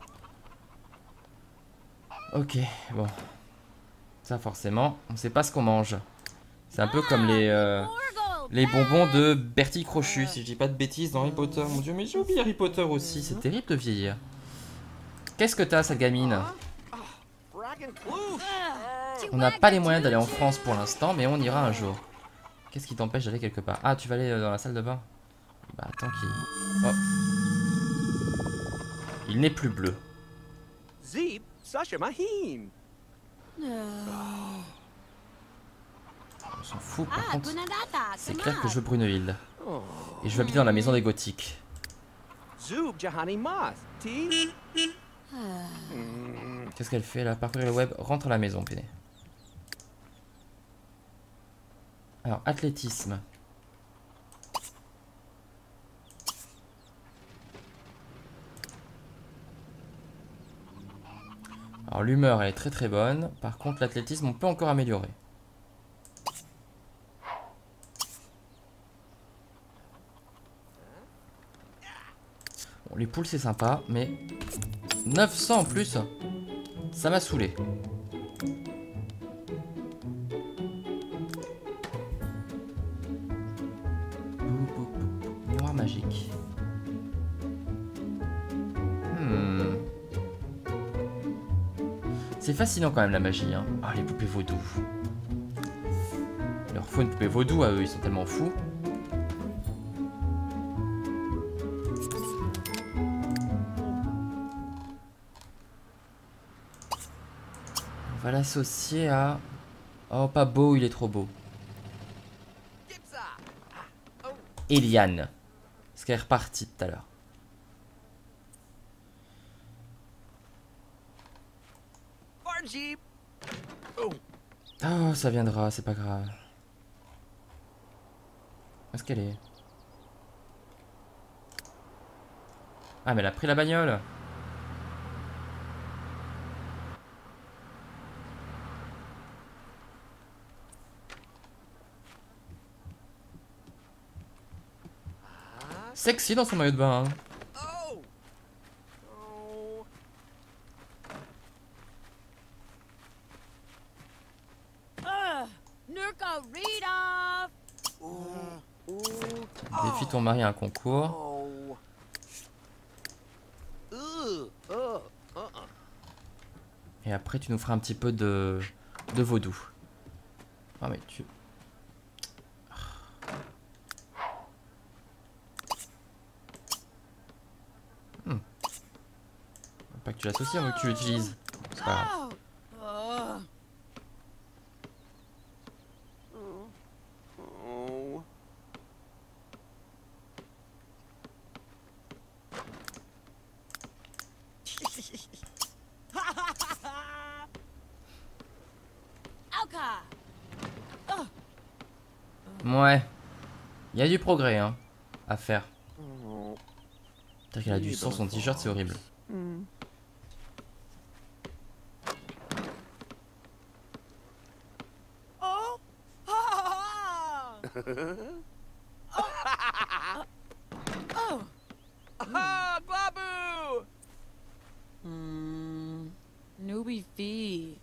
Speaker 1: Ok, bon. Ça forcément, on sait pas ce qu'on mange. C'est un peu comme les euh, les bonbons de Bertie Crochu, si je dis pas de bêtises, dans Harry Potter. Mon dieu, mais j'ai oublié Harry Potter aussi, c'est terrible de vieillir. Qu'est-ce que t'as, cette gamine? On n'a pas les moyens d'aller en France pour l'instant, mais on ira un jour. Qu'est-ce qui t'empêche d'aller quelque part? Ah, tu vas aller dans la salle de bain? Bah, attends qu'il... Oh. Il n'est plus bleu.
Speaker 4: Zeep, Sasha Mahim.
Speaker 1: On s'en fout, par contre. C'est clair que je veux Bruneville. Et je veux habiter dans la maison des gothiques.
Speaker 4: Zoob Jahani Moth. Tea.
Speaker 1: Qu'est-ce qu'elle fait là? Parcourir le web, rentre à la maison, Péné. Alors, athlétisme. Alors, l'humeur, elle est très très bonne. Par contre, l'athlétisme, on peut encore améliorer. Bon, les poules, c'est sympa, mais... neuf cents en plus, ça m'a saoulé. Miroir magique. Hmm. C'est fascinant quand même la magie, hein. Ah, les poupées vaudou. Il leur faut une poupée vaudou à eux, ils sont tellement fous. On va l'associer à... Oh, pas beau, il est trop beau. Eliane. Parce qu'elle est repartie tout à l'heure. Oh, ça viendra, c'est pas grave. Où est-ce qu'elle est? Ah, mais elle a pris la bagnole. Sexy dans son maillot de bain. Hein.
Speaker 4: Oh. Oh.
Speaker 3: Ugh, Nurka Rita.
Speaker 4: Ooh. Ooh.
Speaker 1: Défie ton mari à un concours.
Speaker 4: Oh. Ugh. Uh. Uh.
Speaker 1: Et après, tu nous feras un petit peu de, de vaudou. Ah, mais tu... Hmm. Pas que tu l'associes, mais que tu l'utilises. C'est pas grave.
Speaker 3: Oh.
Speaker 4: Oh.
Speaker 3: Alka.
Speaker 1: Ouais. Il y a du progrès, hein, à faire.
Speaker 4: Oh.
Speaker 1: C'est-à-dire qu'elle a du sang, son t-shirt, c'est horrible.
Speaker 4: Mm.
Speaker 3: Oh. Ha. Oh.
Speaker 2: Ah, Glabu!
Speaker 3: Hmm. Newbie fee.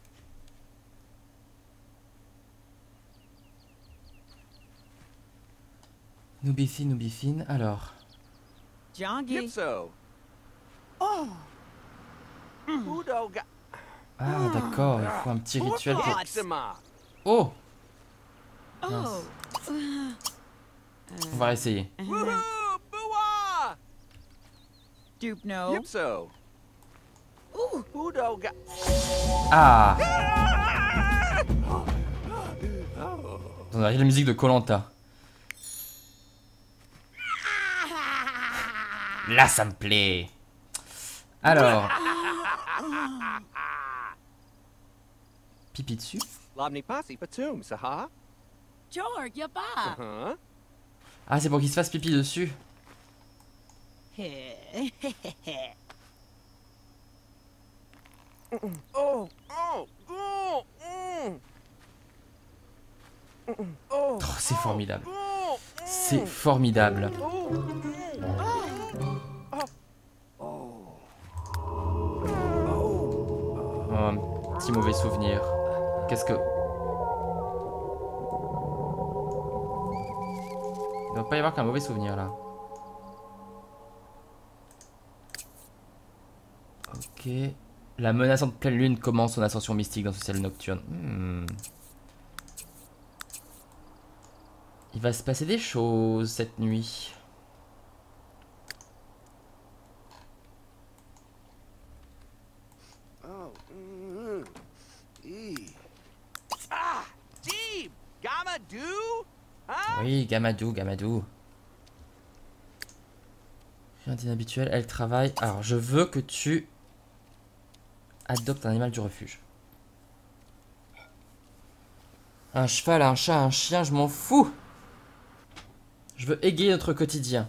Speaker 1: Noubifine, Noubifine, alors.
Speaker 3: Jongy.
Speaker 4: Gypso.
Speaker 3: Oh.
Speaker 4: Udo ga.
Speaker 1: Ah, d'accord, il faut un petit rituel pour...
Speaker 4: Eczema.
Speaker 1: Oh!
Speaker 3: Oh.
Speaker 1: On va essayer.
Speaker 4: Woohoo! Booah!
Speaker 3: Dupe no.
Speaker 4: Gypso.
Speaker 3: Ooh.
Speaker 4: Udo ga.
Speaker 1: Ah! On a la musique de Koh-Lanta. Là, ça me plaît. Alors. Pipi dessus.
Speaker 4: Lobny posse patum, saha?
Speaker 3: Jorg, ya ba.
Speaker 4: Huh?
Speaker 1: Ah, c'est pour qu'il se fasse pipi dessus.
Speaker 4: Oh, oh, oh, mm. Oh,
Speaker 1: Oh, c'est formidable.
Speaker 4: oh,
Speaker 1: C'est formidable.
Speaker 4: oh,
Speaker 1: Oh, un petit mauvais souvenir. Qu'est-ce que... Il ne doit pas y avoir qu'un mauvais souvenir là. Ok. La menaçante pleine lune commence son ascension mystique dans ce ciel nocturne. Hmm. Il va se passer des choses cette nuit.
Speaker 4: oh, mm, ee. Ah, Jeeb, Gamma do? Huh?
Speaker 1: Oui, Gamadou, Gamadou. Rien d'inhabituel, elle travaille. Alors, je veux que tu adoptes un animal du refuge. Un cheval, un chat, un chien, je m'en fous. Je veux égayer notre quotidien.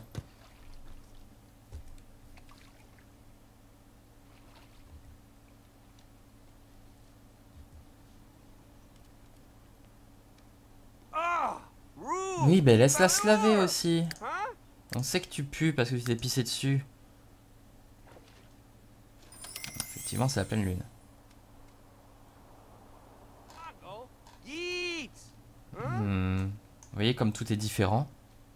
Speaker 4: Ah, rude.
Speaker 1: Oui, ben laisse-la se laver aussi.
Speaker 4: Huh?
Speaker 1: On sait que tu pues parce que tu t'es pissé dessus. Effectivement, c'est la pleine lune.
Speaker 4: Oh, yeet. Huh?
Speaker 1: Hmm. Vous voyez comme tout est différent.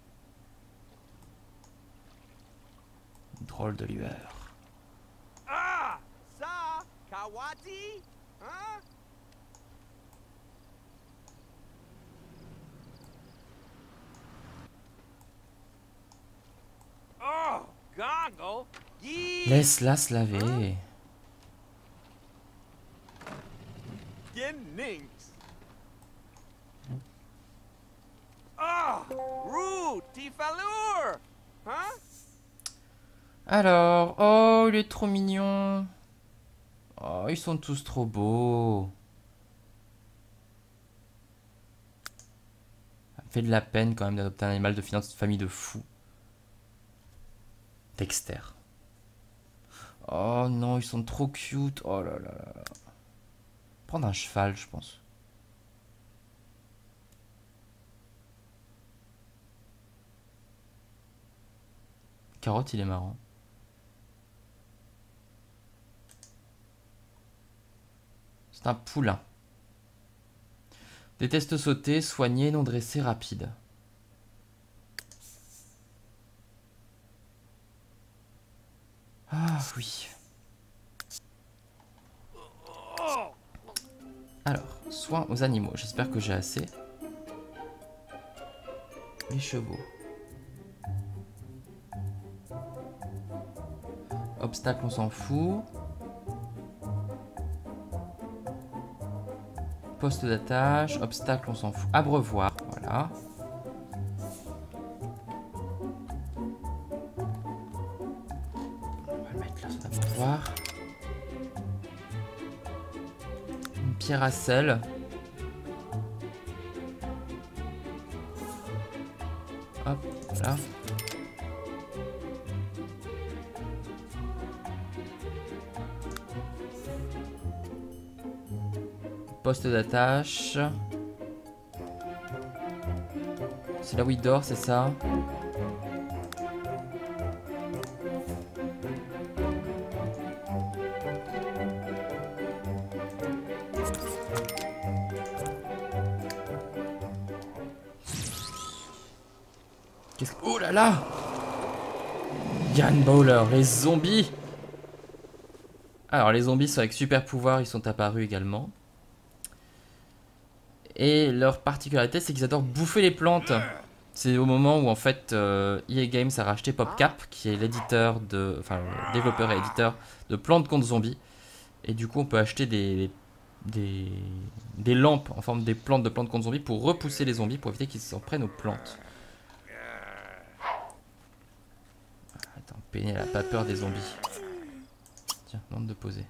Speaker 1: Drôle de lueur.
Speaker 4: Ah, sa, Kawati? Huh? Oh, Goggle, yeet.
Speaker 1: Laisse-la se laver.
Speaker 4: Ginnings. Ah, rude, Tifalur. Huh?
Speaker 1: Alors, oh, il est trop mignon. Oh, ils sont tous trop beaux. Ça me fait de la peine quand même d'adopter un animal de finance de famille de fous. Dexter. Oh non, ils sont trop cute. Oh là là là. Prendre un cheval, je pense. Carotte, il est marrant. C'est un poulain. Déteste sauter, soigner, non dressé, rapide. Ah oui. Alors, soin aux animaux. J'espère que j'ai assez. Les chevaux. Obstacle, on s'en fout. Poste d'attache. Obstacle, on s'en fout. Abreuvoir, voilà. On va le mettre là, son abreuvoir. Une pierre à sel. Hop, voilà. Poste d'attache. C'est là où il dort, c'est ça? Qu'est-ce que... Oh là là! Gun Bowler, les zombies! Alors, les zombies sont avec super pouvoir, ils sont apparus également. Et leur particularité, c'est qu'ils adorent bouffer les plantes. C'est au moment où, en fait, euh, E A Games a racheté PopCap, qui est l'éditeur de... Enfin, le développeur et éditeur de Plantes contre Zombies. Et du coup, on peut acheter des... Des, des lampes en forme des plantes de plantes contre zombies pour repousser les zombies, pour éviter qu'ils s'en prennent aux plantes. Attends, Penny, elle a pas peur des zombies. Tiens, demande de poser.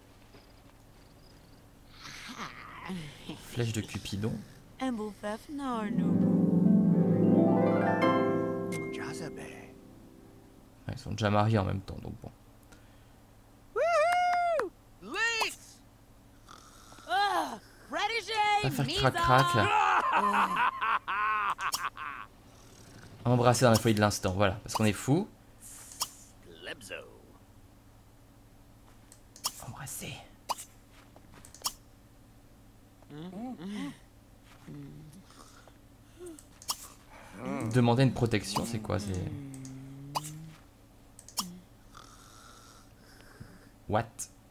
Speaker 1: Flèche de Cupidon. Ouais, ils sont déjà mariés en même temps, donc bon. Ça va faire crac crac. Embrasser dans la folie de l'instant, voilà, parce qu'on est fou. Embrasser. Demander une protection, c'est quoi? C'est... What?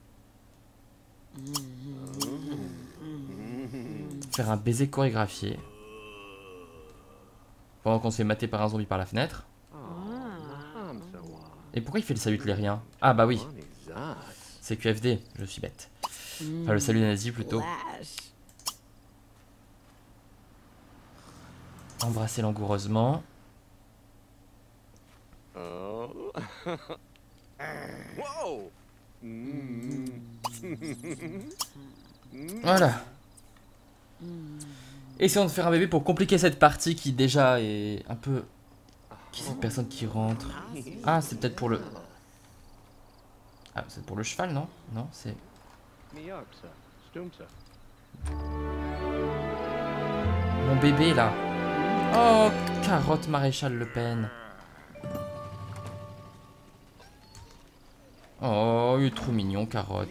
Speaker 1: Faire un baiser chorégraphié. Pendant qu'on se fait mater par un zombie par la fenêtre. Et pourquoi il fait le salut hitlérien? Ah bah oui. C'est Q F D, je suis bête. Enfin le salut nazi plutôt. Embrasser langoureusement. Voilà. Essayons de faire un bébé pour compliquer cette partie qui déjà est un peu... Qui est cette personne qui rentre? Ah, c'est peut-être pour le... Ah, c'est pour le cheval, non? Non, c'est... Mon bébé, là. Oh, carotte maréchal Le Pen. Oh, il est trop mignon, carotte.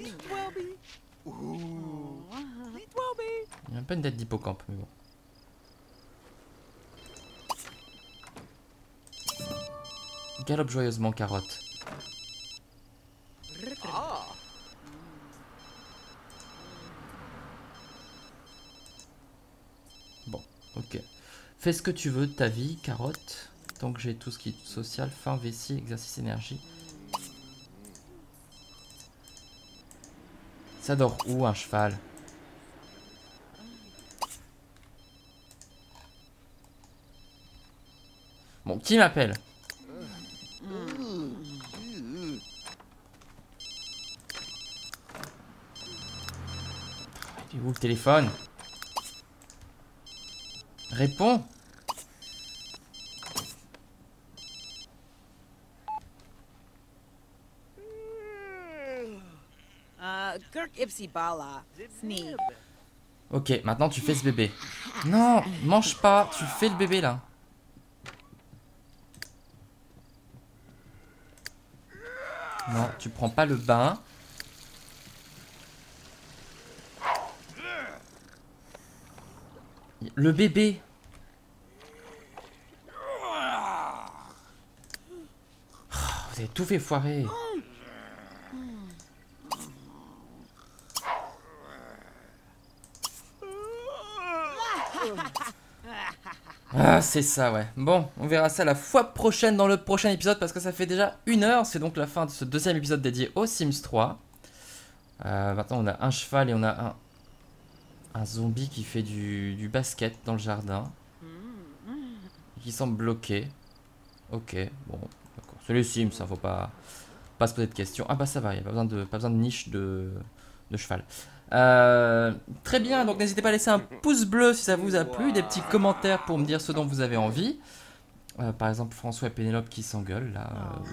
Speaker 1: Il y a un peu une tête d'hippocampe, mais bon. Galope joyeusement, carotte. Bon, ok. Fais ce que tu veux de ta vie, carotte. Tant que j'ai tout ce qui est social, faim, vessie, exercice, énergie. Ça dort où, un cheval? Bon, qui m'appelle? Il est où le téléphone? Réponds.
Speaker 3: Uh, Kirk Ipsy Bala. Sneak.
Speaker 1: Ok, maintenant tu fais ce bébé. Non, mange pas, tu fais le bébé là. Non, tu prends pas le bain. Le bébé. Oh, vous avez tout fait foirer. Ah, c'est ça, ouais. Bon, on verra ça la fois prochaine dans le prochain épisode parce que ça fait déjà une heure. C'est donc la fin de ce deuxième épisode dédié aux Sims trois. Euh, maintenant, on a un cheval et on a un, un zombie qui fait du, du basket dans le jardin. Qui semble bloqué. Ok, bon, d'accord. C'est les Sims, ça, faut pas, pas se poser de questions. Ah bah ça va, il n'y a pas besoin de, pas besoin de niche de, de cheval. Euh, très bien, donc n'hésitez pas à laisser un pouce bleu si ça vous a plu, des petits commentaires pour me dire ce dont vous avez envie. Euh, par exemple, François et Pénélope qui s'engueulent là.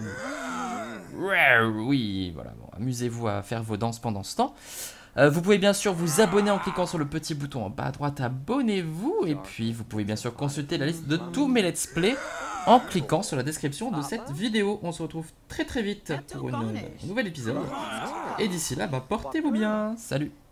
Speaker 1: Euh, oui, voilà, bon, amusez-vous à faire vos danses pendant ce temps. Euh, vous pouvez bien sûr vous abonner en cliquant sur le petit bouton en bas à droite, abonnez-vous. Et puis vous pouvez bien sûr consulter la liste de tous mes let's play en cliquant sur la description de cette vidéo. On se retrouve très très vite pour une, un nouvel épisode. Et d'ici là, bah, portez-vous bien. Salut!